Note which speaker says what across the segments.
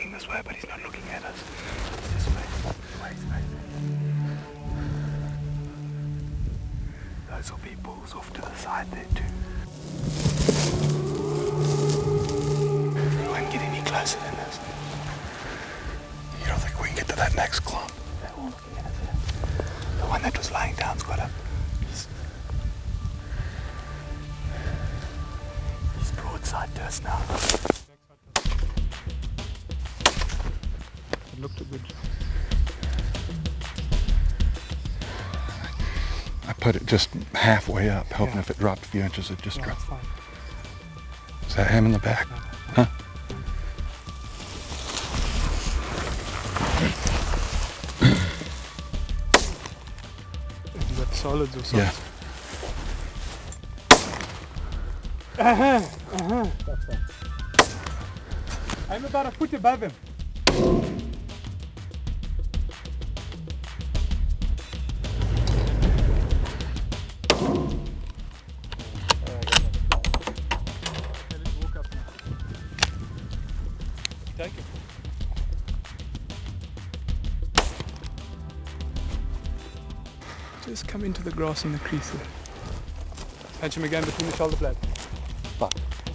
Speaker 1: looking this way, but he's not looking at us. It's this way. Those will be bulls off to the side there too. We won't get any closer than this. You don't think we can get to that next clump? They're all looking at us here. The one that was lying down's got up. He's broadside to us now. It looked a good.
Speaker 2: I put it just halfway up, hoping if it dropped a few inches, it just dropped. Is that him in the back? Huh?
Speaker 1: Is that solids or something?
Speaker 2: Yeah.
Speaker 1: I'm about a foot above him. Take it. Just come into the grass in the crease there. Punch him again between the shoulder blades.
Speaker 2: Fuck.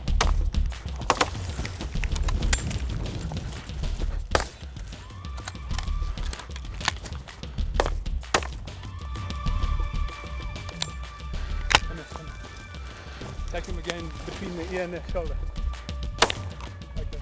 Speaker 1: Take him again between the ear and the shoulder. Okay.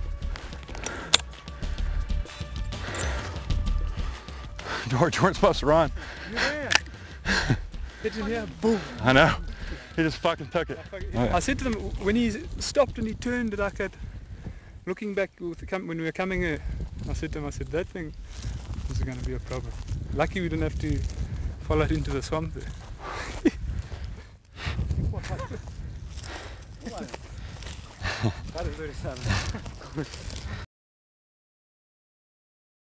Speaker 2: George, we're supposed to run.
Speaker 1: You're there. Hit him here, boom.
Speaker 2: I know. He just fucking took it.
Speaker 1: I said to them, when he stopped and he turned like that, looking back with when we were coming here, I said to him, that thing is going to be a problem. Lucky we didn't have to follow it into the swamp there. That is very sad.